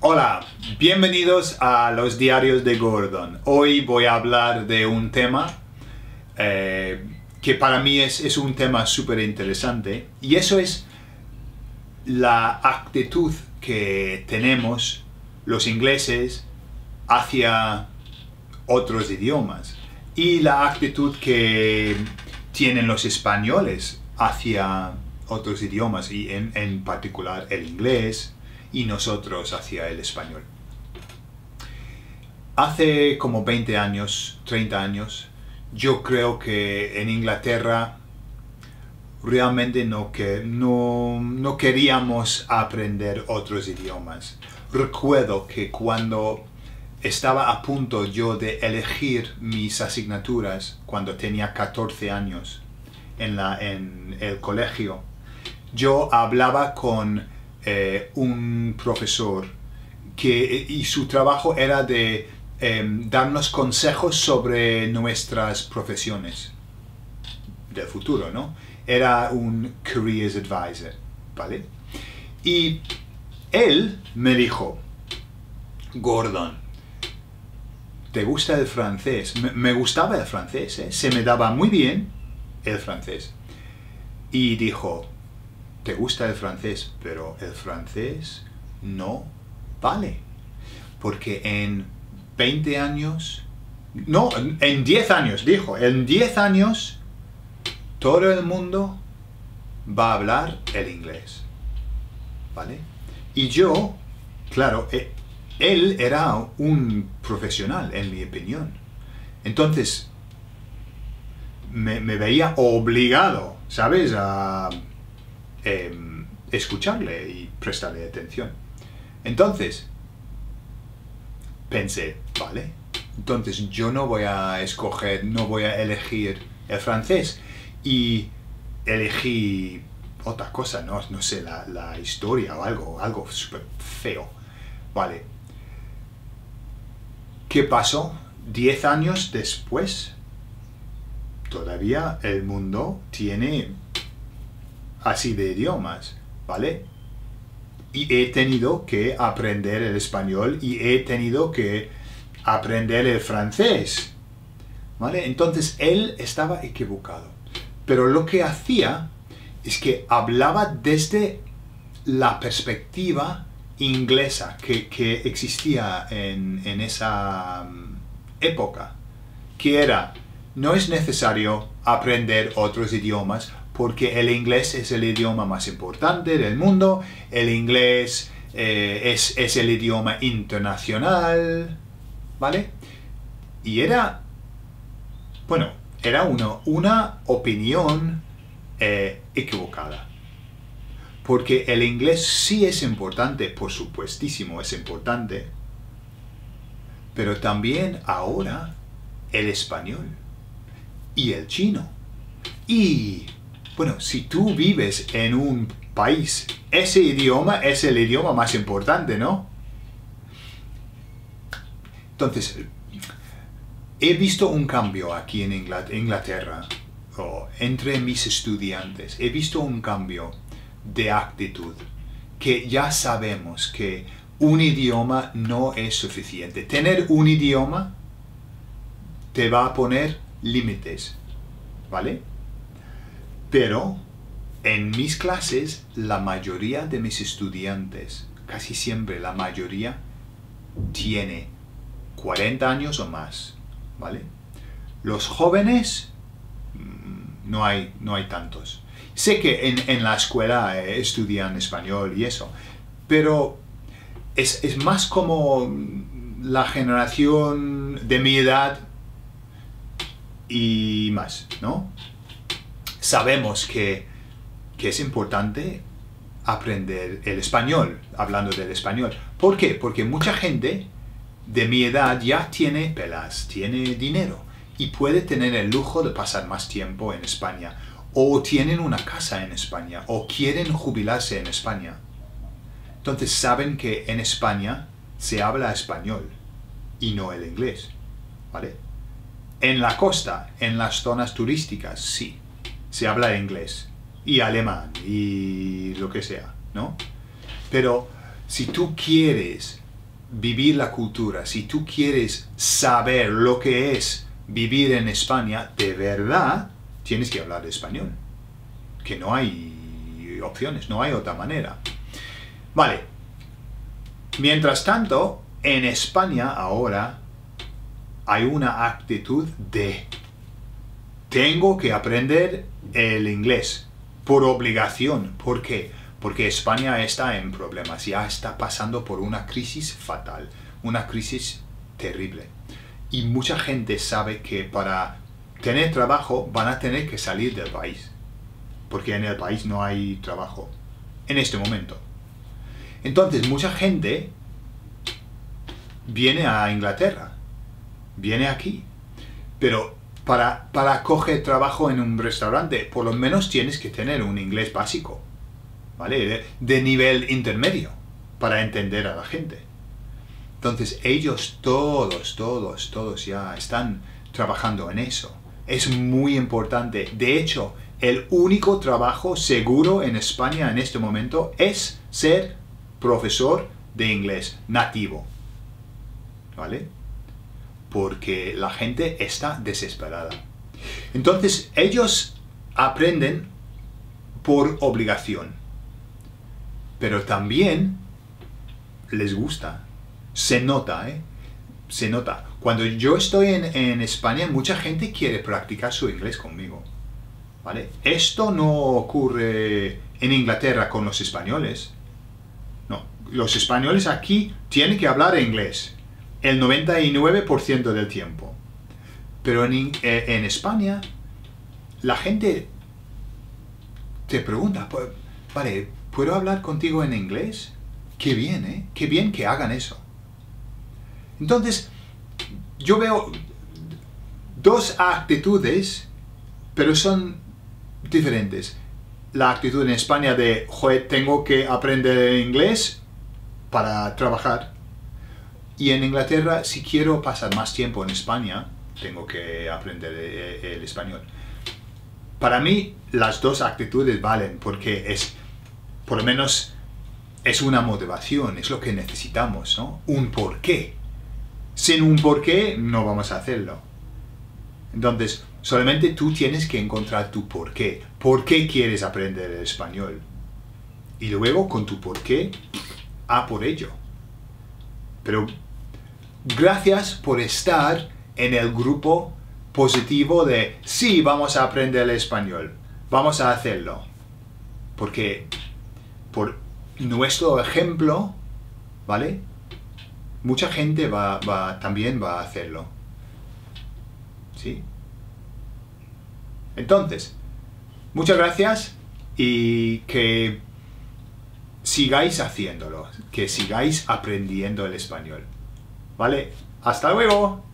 Hola, bienvenidos a los diarios de Gordon. Hoy voy a hablar de un tema que para mí es un tema súper interesante, y eso es la actitud que tenemos los ingleses hacia otros idiomas y la actitud que tienen los españoles hacia otros idiomas, y en particular el inglés, y nosotros hacia el español. Hace como 20 años, 30 años, yo creo que en Inglaterra realmente no queríamos aprender otros idiomas. Recuerdo que cuando estaba a punto yo de elegir mis asignaturas, cuando tenía 14 años en el colegio, yo hablaba con un profesor y su trabajo era de darnos consejos sobre nuestras profesiones del futuro, ¿no? Era un careers advisor, ¿vale? Y él me dijo: Gordon, ¿te gusta el francés? Me gustaba el francés, ¿eh? Se me daba muy bien el francés. Y dijo: ¿te gusta el francés? Pero el francés no vale. Porque en 20 años... No, en 10 años, dijo. En 10 años todo el mundo va a hablar el inglés. ¿Vale? Y yo, claro, él era un profesional, en mi opinión. Entonces, me veía obligado, ¿sabes?, a escucharle y prestarle atención. Entonces pensé, vale, entonces yo no voy a escoger, no voy a elegir el francés, y elegí otra cosa, no sé, la historia o algo súper feo. Vale, ¿qué pasó? 10 años después, todavía el mundo tiene así de idiomas, ¿vale? Y he tenido que aprender el español y he tenido que aprender el francés, ¿vale? Entonces él estaba equivocado. Pero lo que hacía es que hablaba desde la perspectiva inglesa que existía en esa época, que era: no es necesario aprender otros idiomas porque el inglés es el idioma más importante del mundo, el inglés es el idioma internacional, ¿vale? Y era, bueno, era una opinión equivocada. Porque el inglés sí es importante, por supuestísimo es importante, pero también ahora el español y el chino. Y bueno, si tú vives en un país, ese idioma es el idioma más importante, ¿no? Entonces, he visto un cambio aquí en Inglaterra, entre mis estudiantes. He visto un cambio de actitud, que ya sabemos que un idioma no es suficiente. Tener un idioma te va a poner límites, ¿vale? Pero en mis clases, la mayoría de mis estudiantes, casi siempre la mayoría, tiene 40 años o más, ¿vale? Los jóvenes, no hay tantos. Sé que en la escuela estudian español y eso, pero es más como la generación de mi edad y más, ¿no? Sabemos que es importante aprender el español, hablando del español. ¿Por qué? Porque mucha gente de mi edad ya tiene pelas, tiene dinero y puede tener el lujo de pasar más tiempo en España, o tienen una casa en España, o quieren jubilarse en España. Entonces saben que en España se habla español y no el inglés, ¿vale? En la costa, en las zonas turísticas, sí, se habla inglés y alemán y lo que sea, ¿no? Pero si tú quieres vivir la cultura, si tú quieres saber lo que es vivir en España, de verdad tienes que hablar español. Que no hay opciones, no hay otra manera. Vale. Mientras tanto, en España ahora hay una actitud de tengo que aprender el inglés por obligación. ¿Por qué? Porque España está en problemas, ya está pasando por una crisis fatal, una crisis terrible. Y mucha gente sabe que para tener trabajo van a tener que salir del país, porque en el país no hay trabajo en este momento. Entonces mucha gente viene a Inglaterra, viene aquí, pero para coger trabajo en un restaurante, por lo menos tienes que tener un inglés básico, ¿vale? De nivel intermedio, para entender a la gente. Entonces ellos todos ya están trabajando en eso. Es muy importante. De hecho, el único trabajo seguro en España en este momento es ser profesor de inglés nativo, ¿vale? Porque la gente está desesperada. Entonces ellos aprenden por obligación, pero también les gusta. Se nota, ¿eh? Se nota. Cuando yo estoy en España, mucha gente quiere practicar su inglés conmigo, ¿vale? Esto no ocurre en Inglaterra con los españoles. No, los españoles aquí tienen que hablar inglés el 99% del tiempo. Pero en España, la gente te pregunta, vale, ¿puedo hablar contigo en inglés? Qué bien, ¿eh? Qué bien que hagan eso. Entonces, yo veo dos actitudes, pero son diferentes. La actitud en España de, joder, tengo que aprender inglés para trabajar. Y en Inglaterra, si quiero pasar más tiempo en España, tengo que aprender el español. Para mí, las dos actitudes valen, porque por lo menos, es una motivación, es lo que necesitamos, ¿no? Un porqué. Sin un porqué, no vamos a hacerlo. Entonces, solamente tú tienes que encontrar tu porqué. ¿Por qué quieres aprender el español? Y luego, con tu porqué, por ello. Pero gracias por estar en el grupo positivo de sí, vamos a aprender el español, vamos a hacerlo. Porque por nuestro ejemplo, ¿vale? Mucha gente también va a hacerlo. ¿Sí? Entonces, muchas gracias y que sigáis haciéndolo, que sigáis aprendiendo el español. ¿Vale? ¡Hasta luego!